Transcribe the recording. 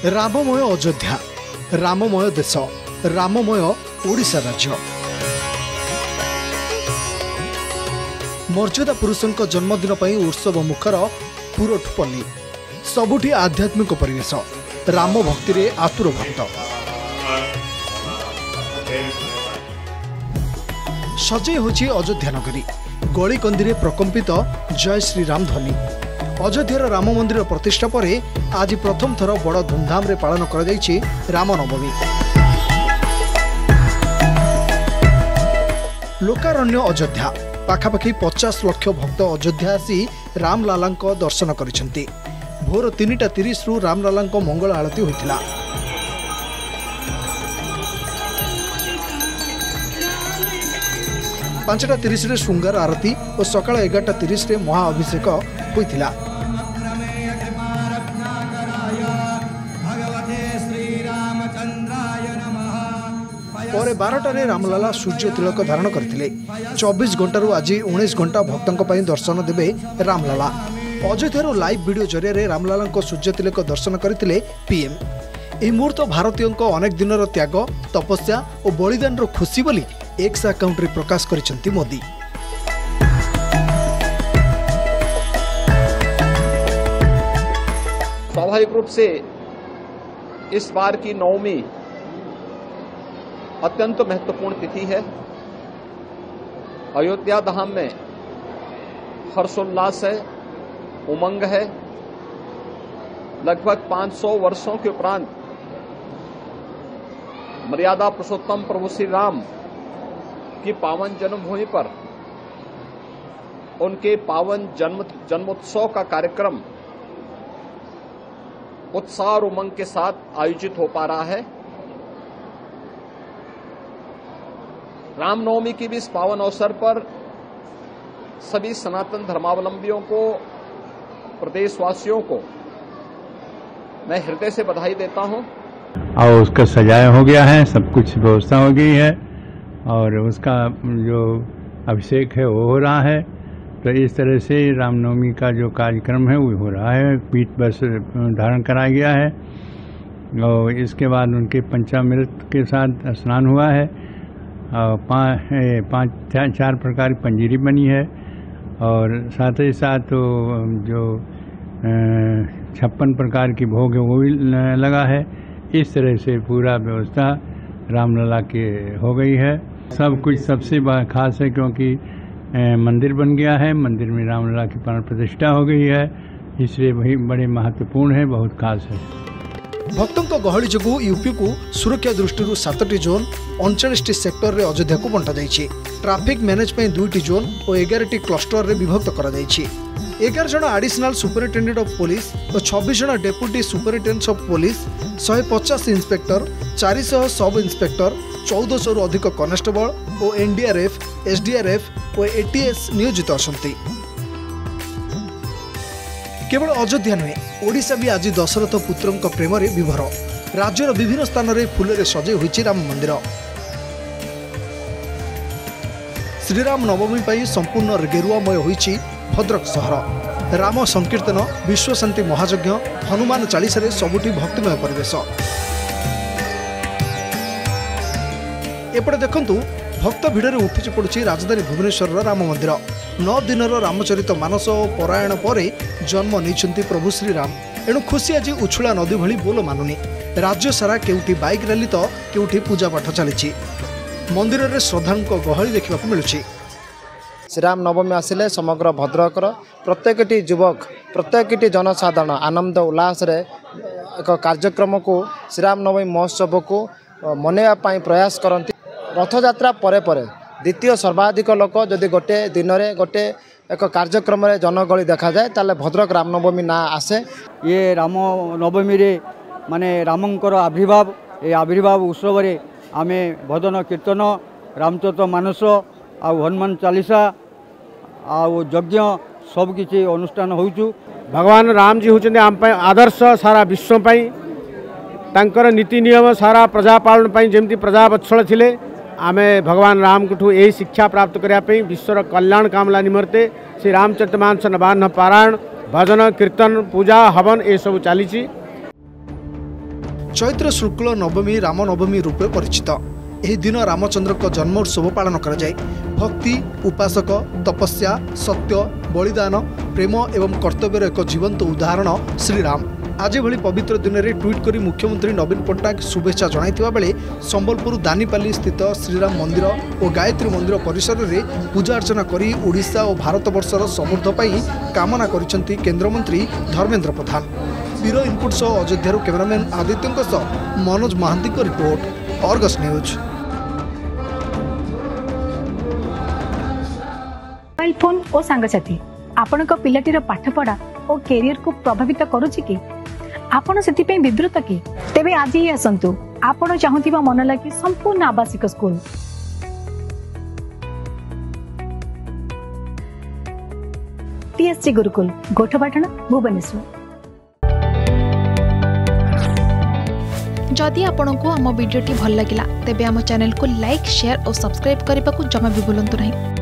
राममय अयोध्या, राममय देश, राममय ओडिशा राज्य। मर्यादा पुरुषों जन्मदिन पर उत्सव मुखर पुरठुपल्ली, सबुठी आध्यात्मिक परिवेश, राम भक्ति रे आतुर भक्त। सजई होची अयोध्या नगरी, गली कंदी प्रकंपित जय श्री राम ध्वनि। अयोध्यार राम मंदिर प्रतिष्ठा पर आज प्रथम थर बड़ धूमधाम रे पालन कर रामनवमी। लोकारण्य अयोध्या, पाखापाखि 50 लाख भक्त अयोध्या आसी रामलाला दर्शन करिसेंती। भोर 3:30 रु रामलाला मंगल आरती होइथिला। पांचटा 30 रे श्रृंगार आरती और सकाळ 11:30 रे महाअभिषेक होइथिला। पर 12टारे रामलाला सूर्य तिलक धारण करथिले। 24 घंटारू आज 19 घंटा भक्तों पर दर्शन देवे रामलाला। अयोध्यार लाइव वीडियो जरिया रामलाला सूर्य तिलक दर्शन करथिले पीएम। यह मुहूर्त भारतीयों अनेक दिन त्याग, तपस्या और बलिदान खुशी बोली एक्स अकाउंट रे प्रकाश करिसेंती मोदी। स्वाभाविक रूप से इस बार की नवमी अत्यंत महत्वपूर्ण तिथि है। अयोध्या धाम में हर्षोल्लास है, उमंग है। लगभग 500 वर्षों के उपरांत मर्यादा पुरुषोत्तम प्रभु श्री राम की पावन जन्मभूमि पर उनके पावन जन्मोत्सव का कार्यक्रम उत्साह और उमंग के साथ आयोजित हो पा रहा है। रामनवमी की भी इस पावन अवसर पर सभी सनातन धर्मावलंबियों को, प्रदेशवासियों को मैं हृदय से बधाई देता हूं। और उसका सजाया हो गया है, सब कुछ व्यवस्था हो गई है और उसका जो अभिषेक है वो हो रहा है। तो इस तरह से रामनवमी का जो कार्यक्रम है वो हो रहा है। पीठ बस धारण कराया गया है और इसके बाद उनके पंचामृत के साथ स्नान हुआ है। और 4 प्रकार की पंजीरी बनी है और साथ ही साथ जो 56 प्रकार की भोग है वो भी लगा है। इस तरह से पूरा व्यवस्था रामलला के हो गई है। सब कुछ सबसे खास है क्योंकि मंदिर बन गया है, मंदिर में रामलला की प्राण प्रतिष्ठा हो गई है, इसलिए वही बड़े महत्वपूर्ण है, बहुत खास है। भक्तों गहली जो यूपी को सुरक्षा दृष्टि 7टी जोन 39टी सेक्टर रे अयोध्या को बंटा जाइछि। ट्रैफिक मैनेज 2टी जोन और 11टी क्लस्टर रे विभक्त करा जाइछि। 11 जन एडिशनल सुपरिटेंडेंट ऑफ पुलिस और 26 जन deputy superintendent of police, 150 inspector, 400 sub inspector, 1400 अधिक कनेस्टेबल और एनडीआरएफ, एसडीआरएफ और एटीएस नियोजित अछंती। केवल अयोध्या नुहे, ओडिशा भी आज दशरथ पुत्रों प्रेम रे विभोर। राज्यर विभिन्न स्थान में फूल सजे होइछि राम मंदिर। श्रीराम नवमी पर संपूर्ण गेरुआमय होइछि भद्रक सहर। राम संकीर्तन, विश्वशांति महायज्ञ, हनुमान चालीसा रे सबुठी भक्तिमय परिवेश। एपटे देखंतु भक्त भिड़े उठिच पड़ुछि राजधानी भुवनेश्वर राम मंदिर। 9 दिनर रामचरित मानस परायण पर जन्म नहीं प्रभु श्रीराम। एणु खुशी आज उछुला नदी भली बोल मानुनी। राज्य सारा केउठी बाइक रैली तो केउठी पूजा पाठ चली। मंदिर में श्रद्धालुओं गहली देखा मिलुछि। श्रीराम नवमी आसिले समग्र भद्रकर प्रत्येकटी युवक, प्रत्येकटी जनसाधारण आनंद उल्लास रे एक कार्यक्रम को श्रीराम नवमी महोत्सव को मनैवाई प्रयास करती। रथयात्रा परे परे द्वितीय सर्वाधिक लोक जदि गोटे दिन में गोटे एक कार्यक्रम जनगहली देखा जाए ताले भद्रक रामनवमी ना आसे। ये राम नवमी रे माने रामंकर आविर्भाव, ये आविर्भाव उत्सव रे आमे भजन कीर्तन, रामचरित मानस आ हनुमान चालीसा आ यज्ञ सब किसी अनुष्ठान होउछु। भगवान राम जी होचंदे आम पय आदर्श सारा विश्व पय। तांकर नीति नियम सारा प्रजा पालन पय जेमती प्रजा वत्सल थिले। आमे भगवान राम को यही शिक्षा प्राप्त करने विश्वर कल्याण कामला निमर्ते श्री रामचरितमानस नवान्न पारायण, भजन कीर्तन, पूजा हवन ये सब चली। चैत्र शुक्ल नवमी रामनवमी रूपे परिचित। यह दिन रामचंद्र का जन्मोत्सव पालन करा जाए। भक्ति, उपासक, तपस्या, सत्य, बलिदान, प्रेम एवं कर्तव्यर एक जीवंत उदाहरण श्रीराम। आज भली पवित्र दिन में ट्वीट कर मुख्यमंत्री नवीन पट्टनायक शुभेच्छा जणाइथिबा बेले संबलपुर दानीपाली स्थित श्रीराम मंदिर और गायत्री मंदिर परिसर में पूजा अर्चना करी ओडिशा और भारतवर्षर समृद्ध पाई कामना करिसेंती केंद्रमंत्री धर्मेंद्र प्रधान। ब्यूरो इनपुट सह अयोध्या कैमरामैन आदित्य सह मनोज महांती को report, Argus news. Mobile phone और सांगसाथी आपण पिलाटीर पाठपढ़ा और कैरियर को प्रभावित करुछि कि आपण सेतिपై विद्रुत कि तेबे आज ही आसंतु आपण चाहुथिबा मन लागी संपूर्ण आवासिक स्कूल टीएससी गुरुकुल गोठपाटण भुवनेश्वर। जदि आपंक आम भिडी भल लगा तेब आम चैनल को लाइक, शेयर और सब्सक्राइब करने को जमा भी भूलु नहीं।